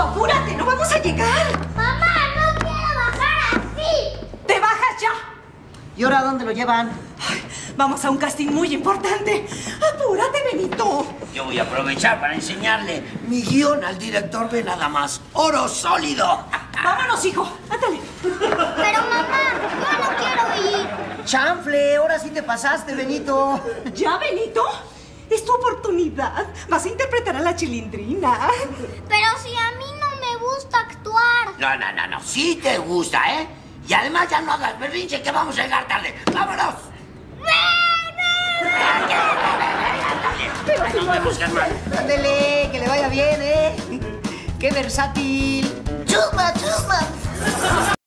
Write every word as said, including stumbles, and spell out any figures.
apúrate, no vamos a llegar. Mamá, no quiero bajar así. ¡Te bajas ya! ¿Y ahora a dónde lo llevan? Ay, vamos a un casting muy importante. Apúrate, Benito. Yo voy a aprovechar para enseñarle mi guión al director. Ve nada más. ¡Oro sólido! Vámonos, hijo. Ándale. Pero mamá, yo no quiero ir. ¡Chanfle! Ahora sí te pasaste, Benito. ¿Ya, Benito? Es tu oportunidad. Vas a interpretar a la Chilindrina. Pero si a mí no me gusta actuar. No, no, no, no. Sí te gusta, ¿eh? Y además ya no hagas berrinche que vamos a llegar tarde. ¡Vámonos! Pero Nos vemos, Germán. Ándele, que le vaya bien, ¿eh? ¡Qué versátil! ¡Chuma, chuma!